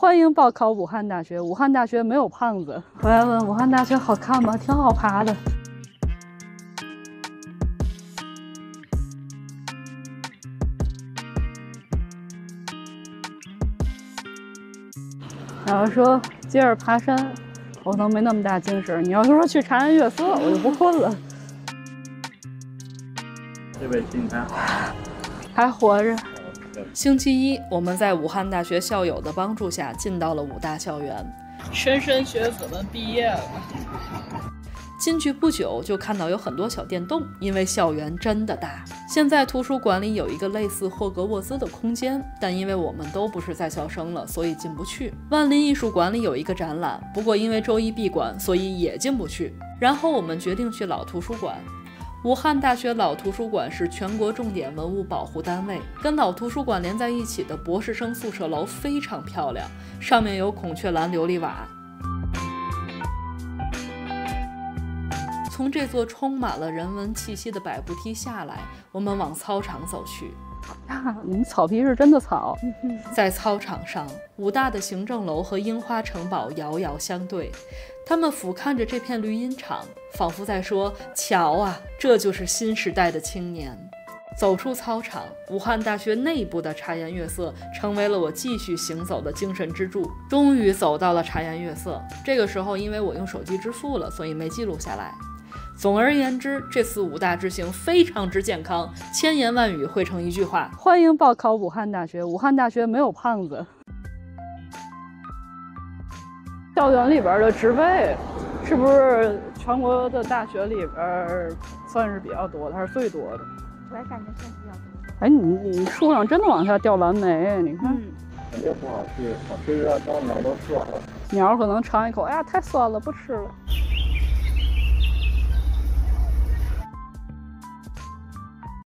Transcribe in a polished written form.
欢迎报考武汉大学，武汉大学没有胖子。回来问武汉大学好看吗？挺好爬的。要是说接着爬山，我可能没那么大精神。你要是说去茶颜悦色，我就不困了。 这位新还好， 还活着。 星期一，我们在武汉大学校友的帮助下进到了武大校园。 莘莘学子们毕业了。 进去不久就看到有很多小电动，因为校园真的大。现在图书馆里有一个类似霍格沃兹的空间，但因为我们都不是在校生了，所以进不去。万林艺术馆里有一个展览，不过因为周一闭馆，所以也进不去。然后我们决定去老图书馆。武汉大学老图书馆是全国重点文物保护单位，跟老图书馆连在一起的博士生宿舍楼非常漂亮，上面有孔雀蓝琉璃瓦。从这座充满了人文气息的百步梯下来，我们往操场走去。 呀，你们草皮是真的草。 在操场上，武大的行政楼和樱花城堡遥遥相对，他们俯瞰着这片绿茵场，仿佛在说：瞧啊，这就是新时代的青年。走出操场，武汉大学内部的茶颜悦色成为了我继续行走的精神支柱。终于走到了茶颜悦色，这个时候因为我用手机支付了，所以没记录下来。总而言之，这次武大之行非常之健康，千言万语汇成一句话： 欢迎报考武汉大学，武汉大学没有胖子。校园里边的植被是不是全国的大学里边算是比较多的，还是最多的？ 我也感觉算是比较多的。 哎，你树上真的往下掉蓝莓，你看。 感觉不好吃，好吃的当鸟都射了。 鸟可能尝一口，哎呀，太酸了，不吃了。